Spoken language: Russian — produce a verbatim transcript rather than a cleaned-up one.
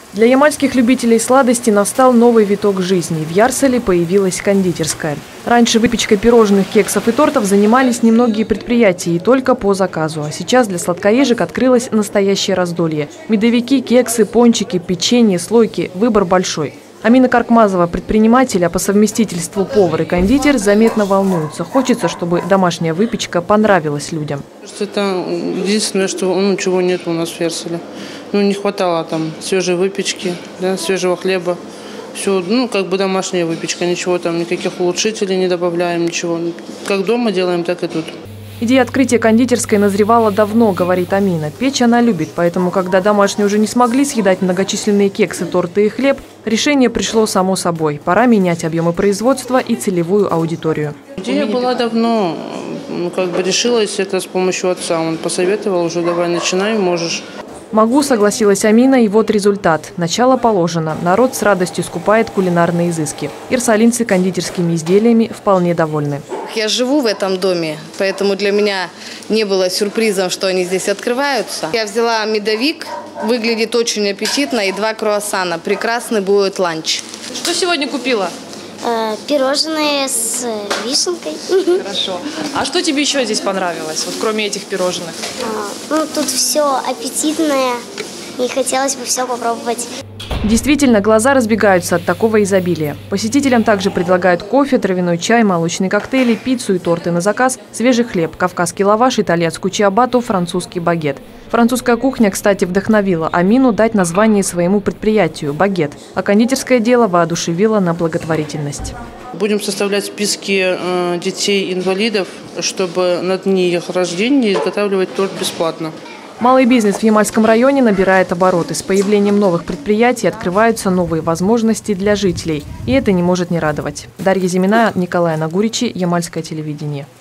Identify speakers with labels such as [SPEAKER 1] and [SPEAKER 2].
[SPEAKER 1] Для ямальских любителей сладостей настал новый виток жизни. В Ярселе появилась кондитерская. Раньше выпечкой пирожных, кексов и тортов занимались немногие предприятия и только по заказу. А сейчас для сладкоежек открылось настоящее раздолье. Медовики, кексы, пончики, печенье, слойки – выбор большой. Амина Каркмазова, предприниматель, а по совместительству повар и кондитер, заметно волнуется. Хочется, чтобы домашняя выпечка понравилась людям.
[SPEAKER 2] Это единственное, что ну, чего нет у нас в Ярселе. Ну, не хватало там свежей выпечки, да, свежего хлеба. Все, ну, как бы домашняя выпечка, ничего там, никаких улучшителей не добавляем, ничего. Как дома делаем, так и тут.
[SPEAKER 1] Идея открытия кондитерской назревала давно, говорит Амина. Печь она любит, поэтому, когда домашние уже не смогли съедать многочисленные кексы, торты и хлеб, решение пришло само собой. Пора менять объемы производства и целевую аудиторию.
[SPEAKER 2] Идея была давно, ну, как бы решилась это с помощью отца. Он посоветовал, уже давай начинай, можешь.
[SPEAKER 1] Могу, согласилась Амина, и вот результат. Начало положено. Народ с радостью скупает кулинарные изыски. Ирсалинцы кондитерскими изделиями вполне довольны.
[SPEAKER 3] Я живу в этом доме, поэтому для меня не было сюрпризом, что они здесь открываются. Я взяла медовик, выглядит очень аппетитно, и два круассана. Прекрасный будет ланч.
[SPEAKER 1] Что сегодня купила?
[SPEAKER 4] Э, пирожные с вишенкой.
[SPEAKER 1] Хорошо. А что тебе еще здесь понравилось, вот кроме этих пирожных?
[SPEAKER 4] А, ну, тут все аппетитное, и хотелось бы все попробовать.
[SPEAKER 1] Действительно, глаза разбегаются от такого изобилия. Посетителям также предлагают кофе, травяной чай, молочные коктейли, пиццу и торты на заказ, свежий хлеб, кавказский лаваш, итальянскую чиабатту, французский багет. Французская кухня, кстати, вдохновила Амину дать название своему предприятию – «Багет», а кондитерское дело воодушевило на благотворительность.
[SPEAKER 2] Будем составлять списки э, детей-инвалидов, чтобы на дни их рождения изготавливать торт бесплатно.
[SPEAKER 1] Малый бизнес в Ямальском районе набирает обороты. С появлением новых предприятий открываются новые возможности для жителей. И это не может не радовать. Дарья Зимина, Николай Нагуричи, Ямальское телевидение.